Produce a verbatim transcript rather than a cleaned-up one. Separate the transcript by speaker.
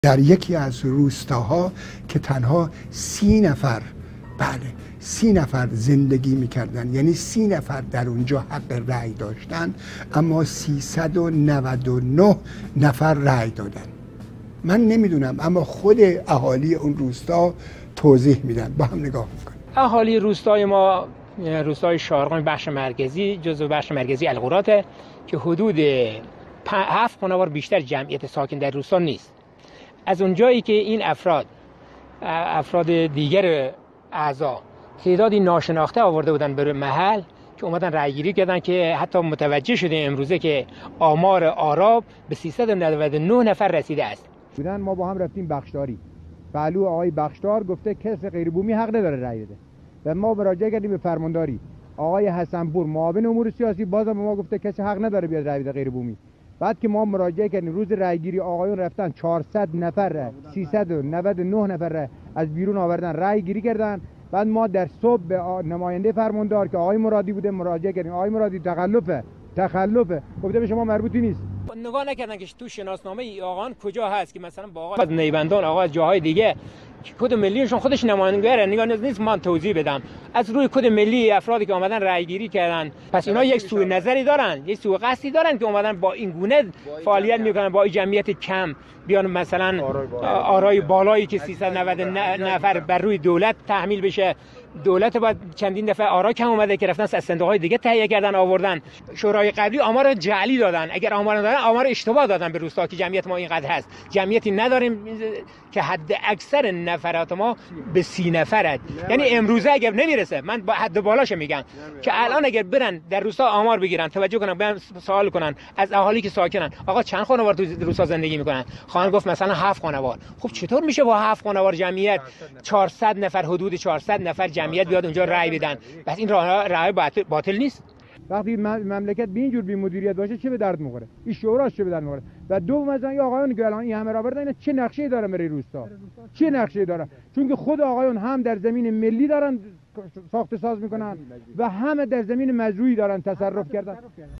Speaker 1: در یکی از روستاها که تنها سی نفر بله سی نفر زندگی میکردن، یعنی سی نفر در اونجا حق رأی داشتن، اما سیصد و نود و نه نفر رأی دادن. من نمیدونم، اما خود اهالی اون روستا توضیح میدن. با هم نگاه میکنیم.
Speaker 2: اهالی روستای ما، روستای شارقان بخش مرکزی، جزو بخش مرکزی القراته که حدود هفت خانوار بیشتر جمعیت ساکن در روستا نیست. از اونجایی که این افراد افراد دیگر اعضا تعدادی ناشناخته آورده بودن به محل که اومدن رأی گیری کردن که حتی متوجه شده امروزه که آمار آراب به سیصد و نود و نه نفر رسیده است.
Speaker 3: بودن ما با هم رفتیم بخشداری. پهلو آقای بخشدار گفته کسی غیر بومی حق نداره رأی بده. و ما مراجعه کردیم به فرمانداری. آقای حسنپور معاون امور سیاسی بازم به ما گفته کسی حق نداره بیاد رأی بده غیر بومی. بعد که ما مراجعه کردیم روز رأیگیری آقایون رفتن چهارصد نفر سیصد و نود و نه نفر از بیرون آوردن رأی گیری کردن. بعد ما در صبح به نماینده فرماندار که آقای مرادی بوده مراجعه کردیم. آقای مرادی تخلفه تخلفه گفته به شما مربوطی نیست.
Speaker 2: نگاه نکردن که تو شناسنامه ای آقایان کجا هست که مثلا با آقا از نیبندان، آقا از جاهای دیگه کد ملیشون خودش نمایندگاره، نگاه نیست من توضیح بدم. از روی کد ملی افرادی که اومدن رأی گیری کردن، پس اینا یک سوء نظری دارن، یک سوء قصدی دارن که اومدن با این گونه فعالیت میکنن، با این جمعیت کم بیان مثلا آرای بالایی که سیصد و نود نفر بر روی دولت تحمیل بشه. دولت باید چندین دفعه آرا کم اومده که رفتن از صندوق‌های دیگه تهیه کردن آوردن. شورای قبلی آمار جعلی دادن، اگر آمار دادن آمار اشتباه دادن به روستا که جمعیت ما اینقدر هست. جمعیتی نداریم که حد اکثر نفرات ما به سی نفره، یعنی امروزه اگر نمیرسه، من با حد بالاش میگم که الان اگر برن در روستا آمار بگیرن، توجه کنن، بیان سوال کنن از اهالی که ساکنن آقا چند خانوار تو روستا زندگی میکنن، خواهن گفت مثلا هفت خانوار. خب چطور میشه با هفت خانوار جمعیت چهارصد نفر حدود چهارصد نفر جمعیت بیاد اونجا رأی بدن؟ بس این راه راه باطل نیست.
Speaker 3: وقتی مملکت به این جور بی مدیریت باشه چه به درد میخوره؟ این شوراش چه به درد میخوره؟ و دوم از این آقایون که الان این همه را بردن اینا چه نقشه‌ای داره برای روستا؟ چه نقشه‌ای داره؟ چون که خود آقایون هم در زمین ملی دارن ساخت ساز میکنن و هم در زمین مزروعی دارن تصرف کردن.